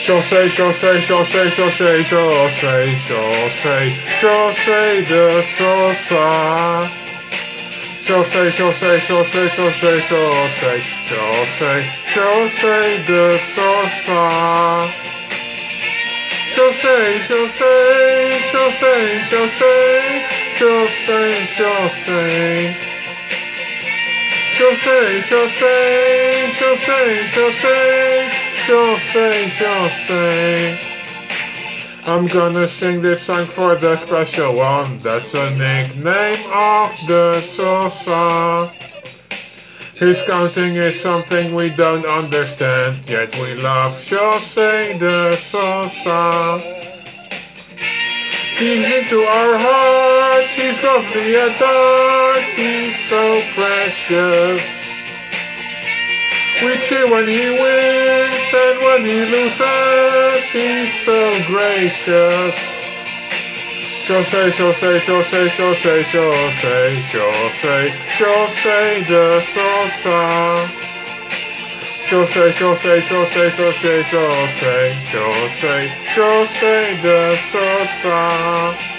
的说耍。小碎的说耍。I'm gonna sing this song for the special one. That's the nickname of the Sosa. His counting is something we don't understand, yet we love Jose de Sosa. He's into our hearts, he's lovely at us, he's so precious. We cheer when he wins, and when he loses, he's so gracious. Jose de Sosa. Jose de Sosa.